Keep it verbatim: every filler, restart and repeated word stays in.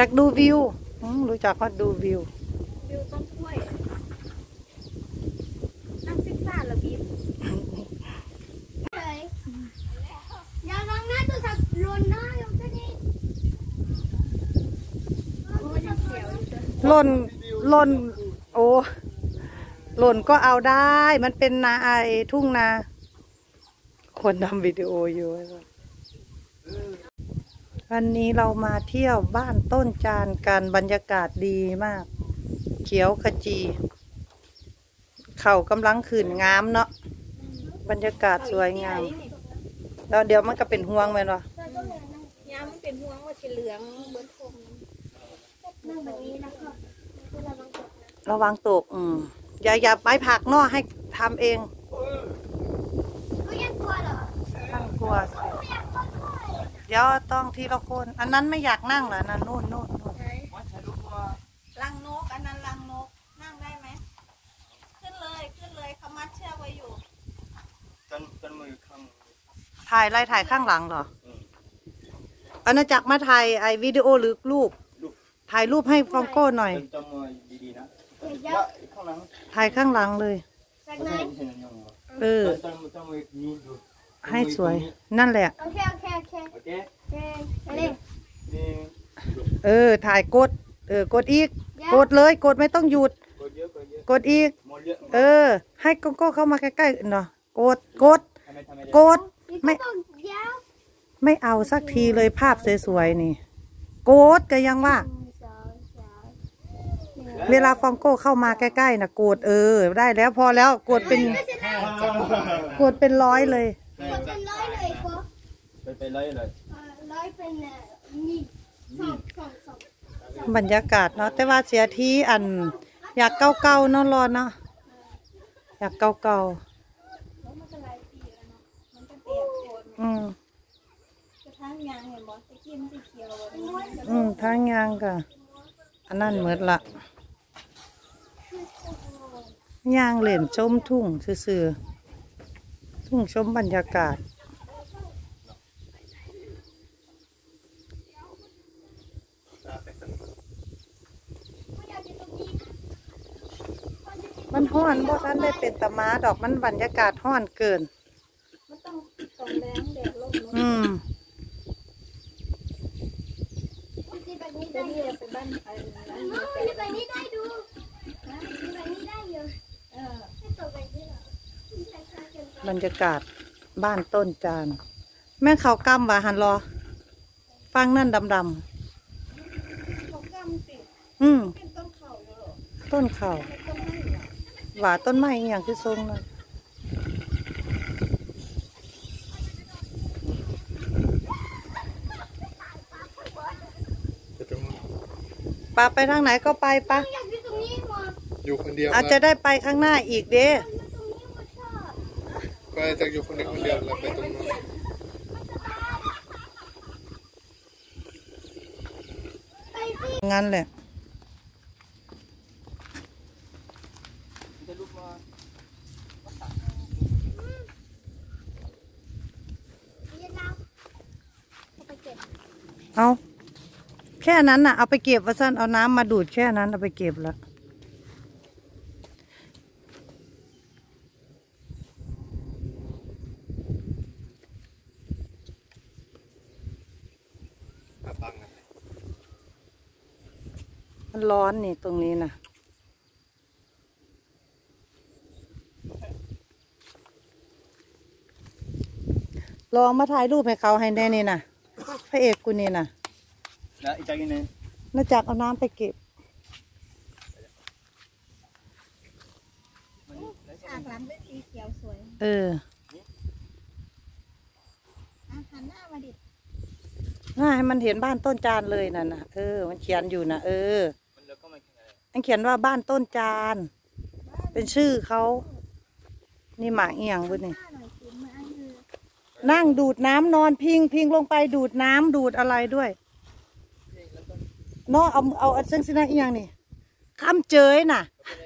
ากดูวิวรู้จักก็ดูวิววิวต้นกล้วยนั่งซิกซ่าระบีบเลยอย่าลองหน้าตัวสักลนหน้าอยู่ที่นี่ล่นล่นโอ้หล่นก็เอาได้มันเป็นนาไอทุ่งนาคนทำวิดีโออยู่วันนี้เรามาเที่ยวบ้านต้นจานกันบรรยากาศดีมากเขียวขจีเขากำลังขืนงามเนาะบรรยากาศสวยงามแล้วเดี๋ยวมันก็เป็นห่วงไหมเนาะยามมันเป็นห่วงว่าสีเหลืองเหมือนทงนั่งแบบนี้นะคะระวังตกอืมอย่าอย่าไปผักเนาะให้ทำเองก็ยังกลัวเหรอตั้งกลัวเดี๋ยวต้องทีละคนอันนั้นไม่อยากนั่งเหรอนั่นนู่นนู่นนู่นลังนกอันนั้นลังนกนั่งได้ไหมขึ้นเลยขึ้นเลยเขามัดเชือกไว้อยู่ต้นต้นมือข้างถ่ายไล่ถ่ายข้างหลังเหรออาณาจักรมาถ่ายไอวิดีโอหรือรูปถ่ายรูปให้ฟองโก้หน่อยต้นมือดีๆนะข้างหลังถ่ายข้างหลังเลยเออให้สวยนั่นแหละโอเคโอเคโอเคโอเคเออถ่ายกดเออกดอีกกดเลยกดไม่ต้องหยุดกดอีกเออให้โกโก้เข้ามาใกล้ๆเนาะกดกดกดไม่ไม่เอาสักทีเลยภาพสวยๆนี่กดก็ยังว่าเวลาฟองโก้เข้ามาใกล้ๆนะกดเออได้แล้วพอแล้วกดเป็นกดเป็นร้อยเลยเป็นร้อยเลยพอเป็นร้อยเลยร้อยเป็นนี่สองสองสองบรรยากาศเนาะแต่ว่าเสียทีอันอยากเก่าๆเนาะรอเนาะอยากเก่าๆอืมทางยางเห็นบ่ตะกี้มันสีเขียวอืมทางยางก็อันนั้นเหมือนละยางเล่นชมทุ่งซื่อๆทุ่งชมบรรยากาศมันห้อนเพราะท่านได้เป็นตะม้าดอกมันบรรยากาศห้อนเกินมันต้องต้องแรงแดดลมอืมแบบนี้ได้ไปบ้านใครแบบนี้ได้ดูแบบนี้ได้อยู่เออให้ตกไปที่บรรยากาศบ้านต้นจานแม่เขากำว่าหันรอฟังนั่นดำดำเขากำติอืมเป็นต้นเข่าเหรอต้นเข่าหว่าต้นไม้อย่างที่ทรงนั่นปาไปทางไหนก็ไปปะอยู่คนเดียวอาจจะได้ไปข้างหน้าอีกเด้ก็จะอยู่คนเดียวคนเดียวแล้วไปตรงนั้นงั้นแหละเอาแค่นั้นน่ะเอาไปเก็บว่าสั้นเอาน้ำมาดูดแค่นั้นเอาไปเก็บแล้วมันร้อนนี่ตรงนี้นะลองมาถ่ายรูปให้เขาให้แน่นี่นะพระเอกกูนี่นะนะอีกจากนี้น่าจักเอาน้ำไปเก็บฉากหลังเป็นสีเขียวสวยเออหันหน้ามาดิน่าให้มันเห็นบ้านต้นจานเลยน่ะนะเออมันเขียนอยู่นะเออมันเขียนว่าบ้านต้นจานเป็นชื่อเขานี่หมากเอียงบุญนี่นั่งดูดน้ำนอนพิงพิงลงไปดูดน้ำดูดอะไรด้วยเนาะเอาเอาเส้นสินะเอียงนี่คำเจยน่ะ